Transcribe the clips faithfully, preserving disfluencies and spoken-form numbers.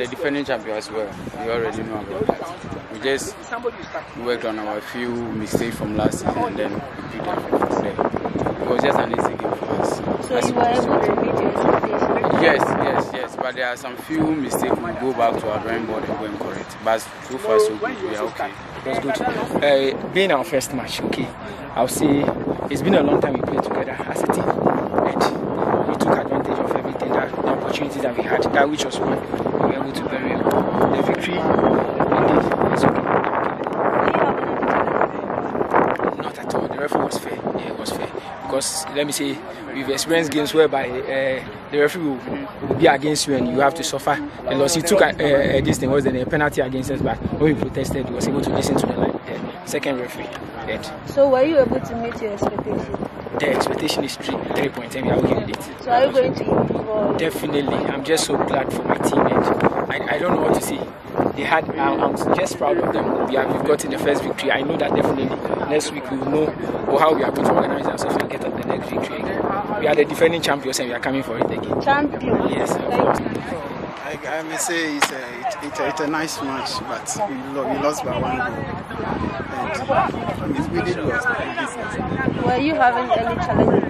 the defending champion as well. We already know about that. We just worked on our few mistakes from last season and then we picked up from there. It was just an easy game for us. So you were able to meet your expectations? Yes, yes, yes. But there are some few mistakes we go back to our drawing board and go and correct. But so far so good. We are okay. It was good. Uh, being our first match, okay, I'll say it's been a long time we played together as a team. And we took advantage of everything, that the opportunities that we had, that which was one, we were able to bury it. The victory, indeed, is okay. Not at all. The referee was fair. Yeah, it was fair. Because let me say, we've experienced games whereby uh, the referee will, will be against you and you have to suffer a loss. He took a, a, a this thing was then a penalty against us, but when we protested, he was able to listen to the, the second referee. Right. So were you able to meet your expectations? The expectation is three, three points, and we are okay with it. So are you going to improve? Definitely. I'm just so glad for my team, and I, I don't know what to say. They had, I'm, I'm just proud of them. We have we've gotten the first victory. I know that definitely next week we will know how we are going to organize ourselves and get the next victory again. We are the defending champions and we are coming for it again. Champions? Yes. I, I may say it's a, it, it, it's a nice match, but we, lo we lost by one goal. And it's really good. Were you having any challenges?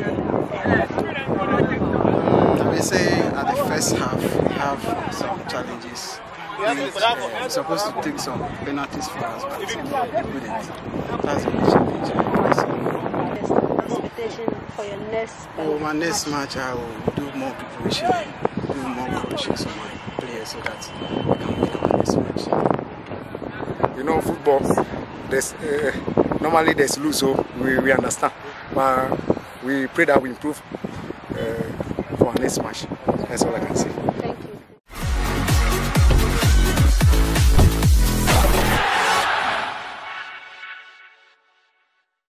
I may say at the first half we have some challenges. Uh, we're supposed to take some penalties for us, but we couldn't. That's a big challenge. Expectation for your next Oh, my next match, I will do more preparation, do more coaching of my players so that we can win our next match. You know, football, there's, uh, normally there's lose, so we, we understand. But we pray that we improve uh, for our next match. That's all I can say.